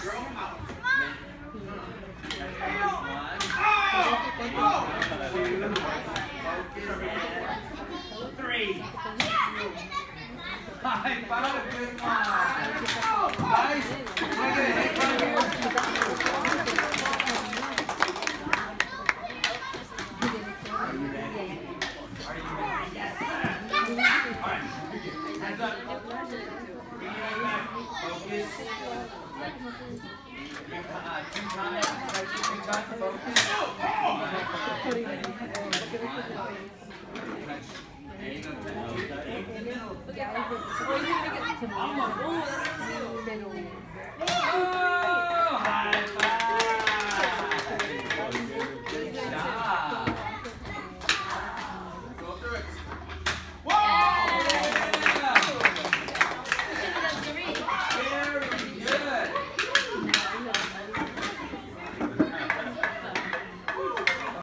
Three. High five, good one. Nice. Can I get a hit right here? Are you ready? Are you ready? Yes. All right. Hands up. Focus. Two times. Focus. Oh!